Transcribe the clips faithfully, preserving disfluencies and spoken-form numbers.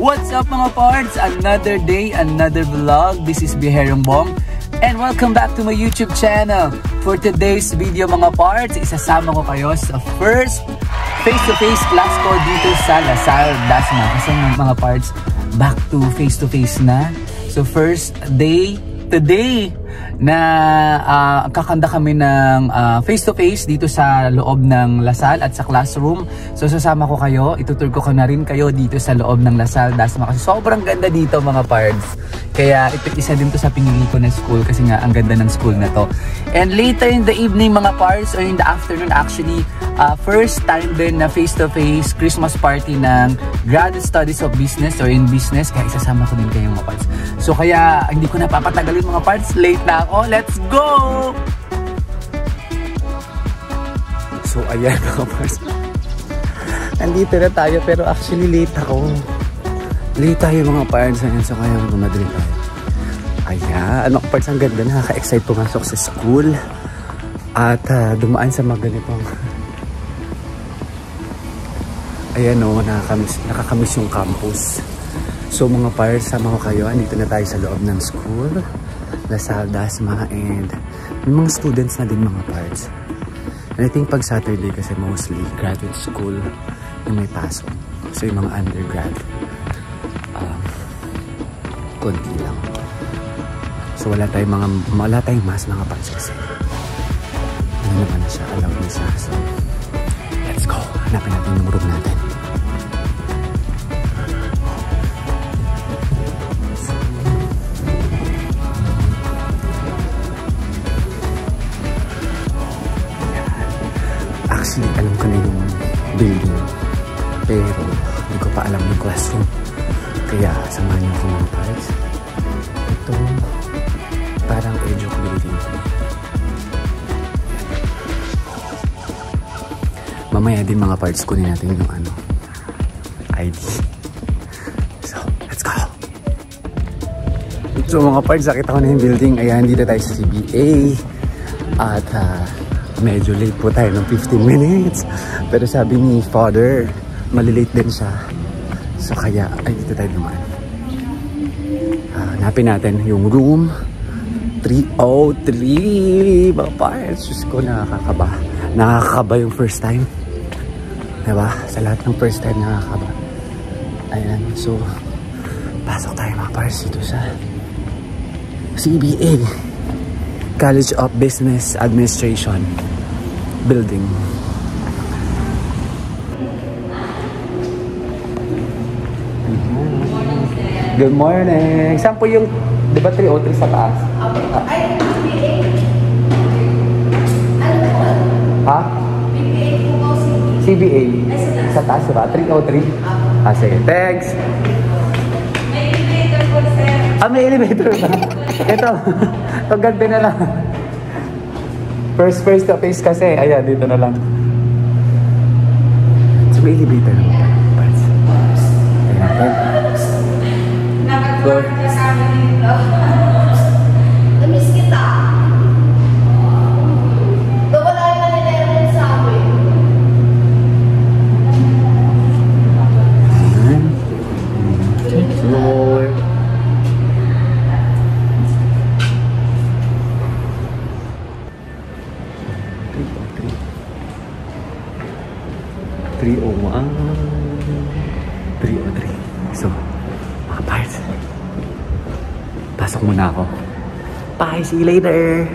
What's up mga pards? Another day, another vlog. This is Biyaherong Bong. And welcome back to my YouTube channel. For today's video mga pards, isasama ko kayo sa first face-to-face class ko dito sa Dasmarinas. Kasi mga pards, back to face-to-face na. So first day, today, na uh, kakanda kami ng uh, face-to-face dito sa loob ng Lasal at sa classroom. So sasama ko kayo, itutur ko na rin kayo dito sa loob ng Lasal, Dasma. Kasi sobrang ganda dito mga pards. Kaya ito isa din to sa pinili ko na school kasi nga ang ganda ng school na to. And later in the evening mga pards, or in the afternoon actually, uh, first time din na face-to-face Christmas party ng Grad Studies of Business or in Business. Kaya isasama ko din kayo mga pards. So kaya hindi ko na papatagalin mga pards, late na ako. Let's go! So ayan mga pards, nandito na tayo pero actually late ako. Late tayo mga pards. Ayan, so kaya gumadali tayo. Ayan, ano pards, ang ganda, nakaka-excite pumasok sa school at uh, dumaan sa mga ganitong ayan o, nakakamiss, nakakamiss yung campus. So mga pards, sama ko kayo. Andito na tayo sa loob ng school Lasal, Dasma, and may mga students na din mga pards. And I think pag Saturday kasi mostly graduate school yung may pasok. So yung mga undergrad um, konti lang. So wala tayong mga wala tayong mask mga pards kasi ano naman na siya, allowed na siya. So let's go, hanapin natin yung room natin. Actually, alam ko na yung building, pero hindi ko pa alam yung classroom. Kaya samahan niyo ako mga pards. Ito, parang edge of building. Mamaya din mga pards, kunin natin yung ano, I D. So, let's go! So mga pards, nakita ko na yung building. Ayan, dito tayo sa C B A. At uh, medyo late po tayo ng fifteen minutes. Pero sabi ni father, malilate din siya. So kaya, ay dito tayo naman. Uh, hanapin natin yung room three oh three. Mga pards, Diyos ko, nakakaba. Nakakaba yung first time. Diba? Sa lahat ng first time nakakaba. Ayan, so pasok tayo mga pards dito sa C B A, College of Business Administration building. Good morning. Saan po yung, di ba three oh three sa taas? Ay, B B A. Ano po? Ha? B B A po o C B A. Sa taas ba? three oh three? Ah, sige. Thanks. May elevator po, sir. Ah, may elevator ba? Ito. Ito, ganda na lang. First first to face kasi. Ayan, dito na lang. So, may elevator naman. Ayan natin. Nakatulog ka sa amin dito. Namiss kita. Wala yung nanilerin sa amin. Lord. three oh one. three oh three. So, mga pards, pasok muna ako. Bye! See you later!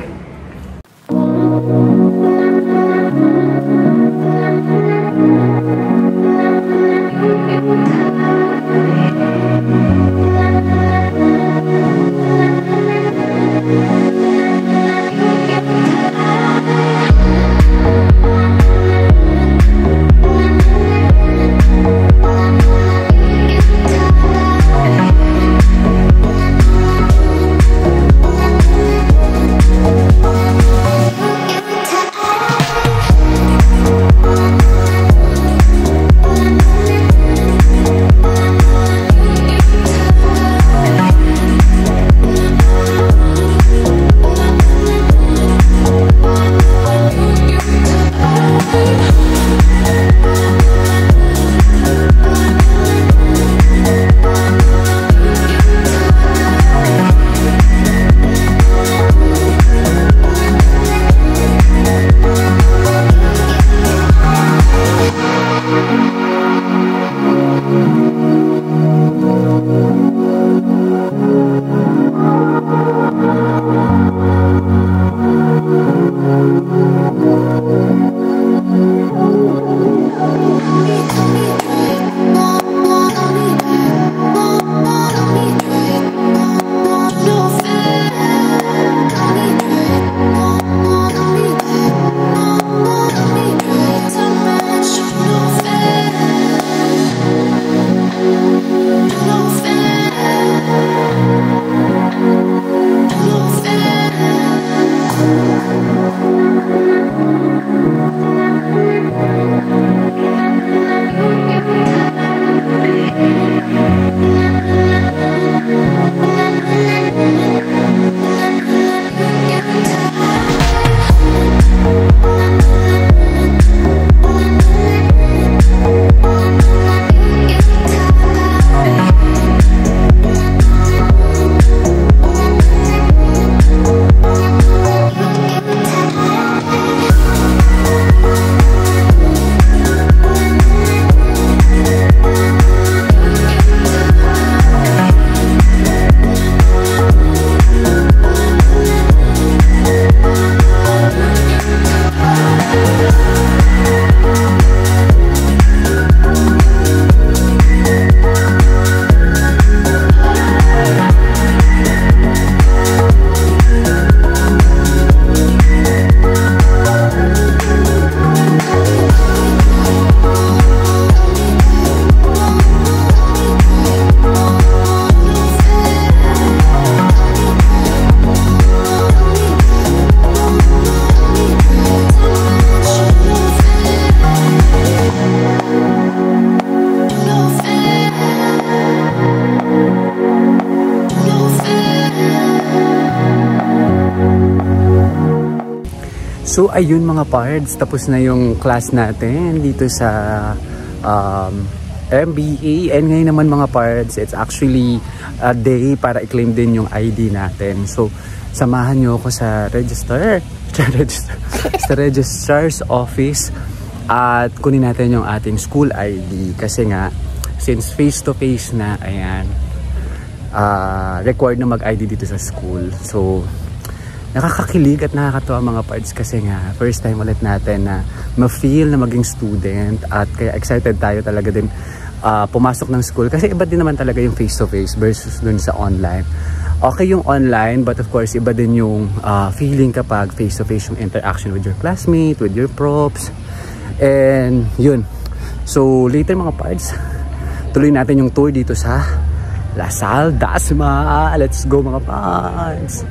So ayun mga pards, tapos na yung class natin dito sa um, M B A. And ngayon naman mga pards, it's actually a day para i-claim din yung I D natin. So samahan nyo ako sa register, register sa registrar's office at kunin natin yung ating school I D. Kasi nga, since face to face na, ayan, uh, required na mag-I D dito sa school. So nakakakilig at nakakatuwa mga pards kasi nga first time ulit natin na ma-feel na maging student at kaya excited tayo talaga din uh, pumasok ng school kasi iba din naman talaga yung face to face versus dun sa online. Okay yung online, but of course iba din yung uh, feeling kapag face to face yung interaction with your classmate, with your props, and yun. So later mga pards, tuloy natin yung tour dito sa Lasal, Dasma. Let's go mga pards.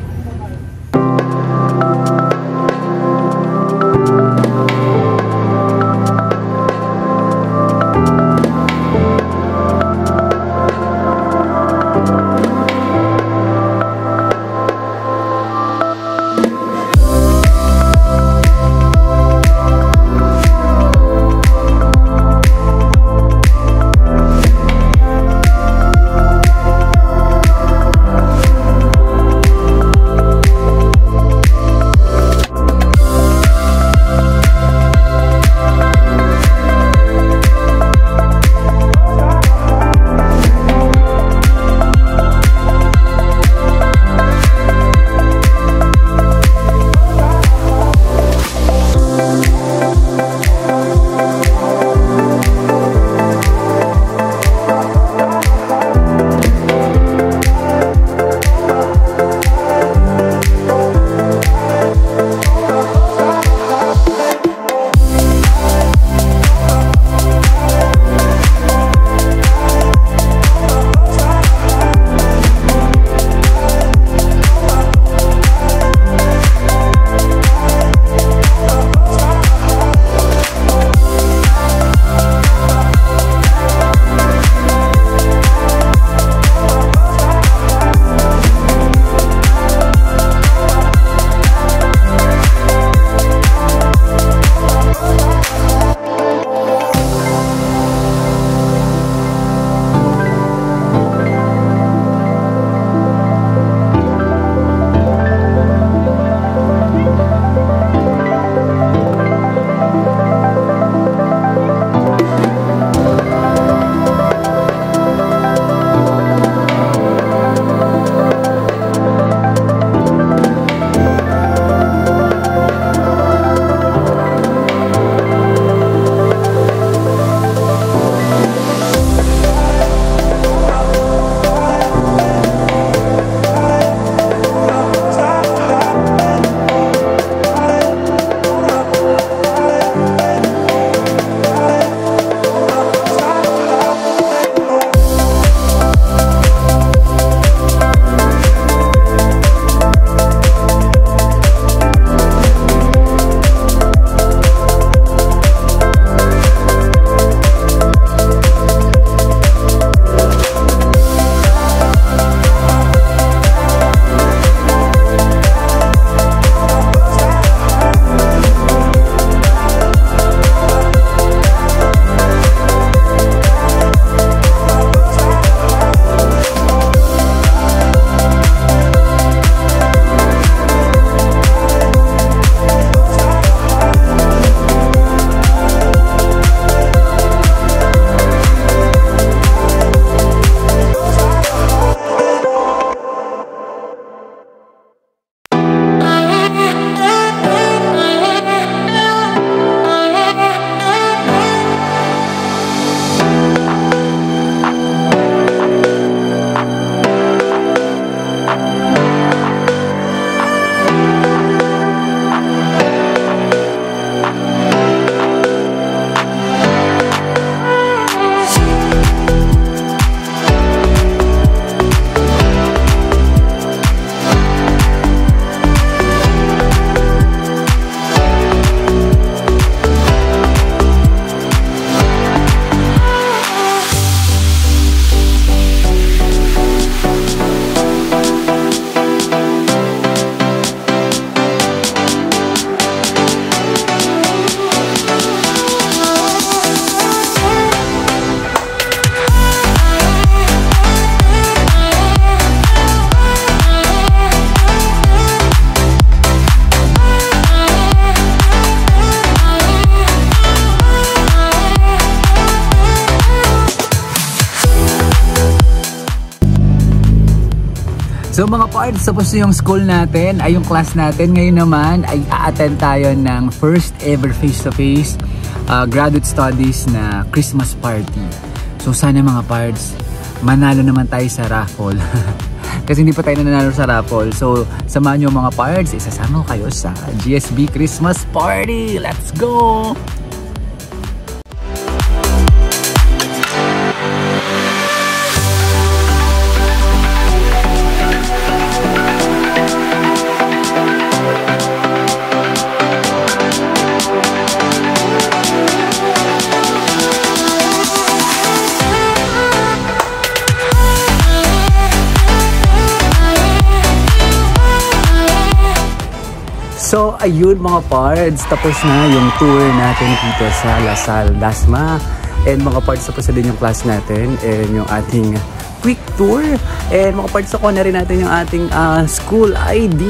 So mga pards, tapos na yung school natin, ay yung class natin. Ngayon naman ay a-attend tayo ng first ever face-to-face uh, graduate studies na Christmas party. So sana mga pards, manalo naman tayo sa raffle. Kasi hindi pa tayo nanalo sa raffle. So samahan nyo mga pards, isasama ko kayo sa G S B Christmas Party. Let's go! So ayun mga pards, tapos na yung tour natin dito sa Lasal, Dasma. And mga pards, tapos na din yung class natin and yung ating quick tour. And mga pards, ako na rin natin yung ating uh, school I D.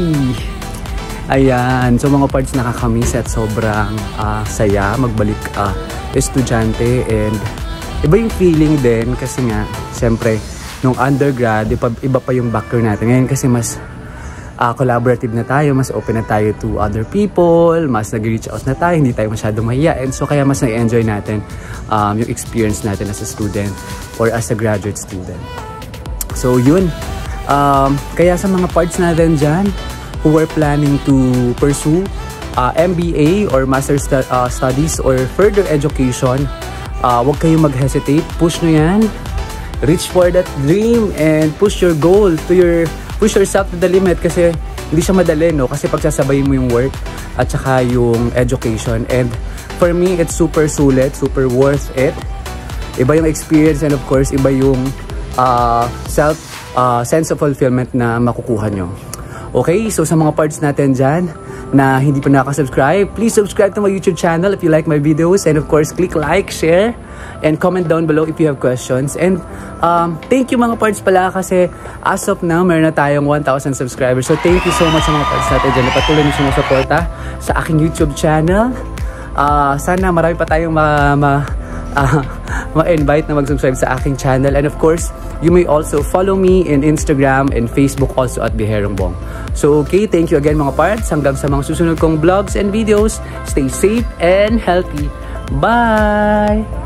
Ayan, so mga pards, nakakamiss at sobrang uh, saya magbalik uh, estudyante. And iba yung feeling din kasi nga, siyempre, nung undergrad, iba, iba pa yung background natin. Ngayon kasi mas Uh, collaborative na tayo, mas open na tayo to other people, mas nag-reach out na tayo, hindi tayo masyado mahiyain. So kaya mas na-enjoy natin um, yung experience natin as a student or as a graduate student. So yun, um, kaya sa mga parts natin dyan who are planning to pursue uh, M B A or Master stu uh, Studies or further education, uh, huwag kayong mag-hesitate, push nyo yan, reach for that dream and push your goal to your push yourself to the limit kasi hindi siya madali, no? Kasi pagsasabayin mo yung work at saka yung education. And for me, it's super sulit, super worth it. Iba yung experience and of course, iba yung uh, self, uh, sense of fulfillment na makukuha nyo. Okay, so sa mga parts natin dyan na hindi pa nakasubscribe, please subscribe to my YouTube channel if you like my videos. And of course, click like, share, and comment down below if you have questions. And um, thank you mga parts pala kasi as of now, meron na tayong one thousand subscribers. So thank you so much sa mga parts natin dyan na patuloy nyo sumusuporta sa aking YouTube channel. Uh, sana marami pa tayong ma... ma Uh, ma-invite na mag-subscribe sa aking channel. And of course, you may also follow me in Instagram and Facebook also at Biyaherong Bong. So okay, thank you again mga parts. Hanggang sa mga susunod kong vlogs and videos. Stay safe and healthy. Bye!